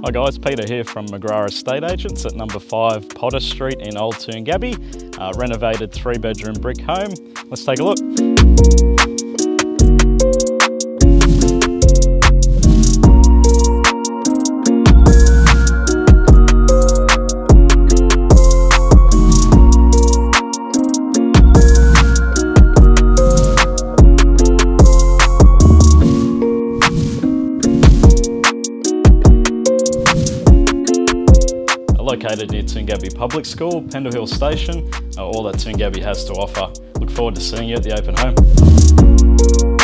Hi guys, Peter here from McGrath Estate Agents at number 5 Potter Street in Old Toongabbie. Renovated 3-bedroom brick home. Let's take a look. Located near Toongabbie Public School, Pendle Hill Station, all that Toongabbie has to offer. Look forward to seeing you at the open home.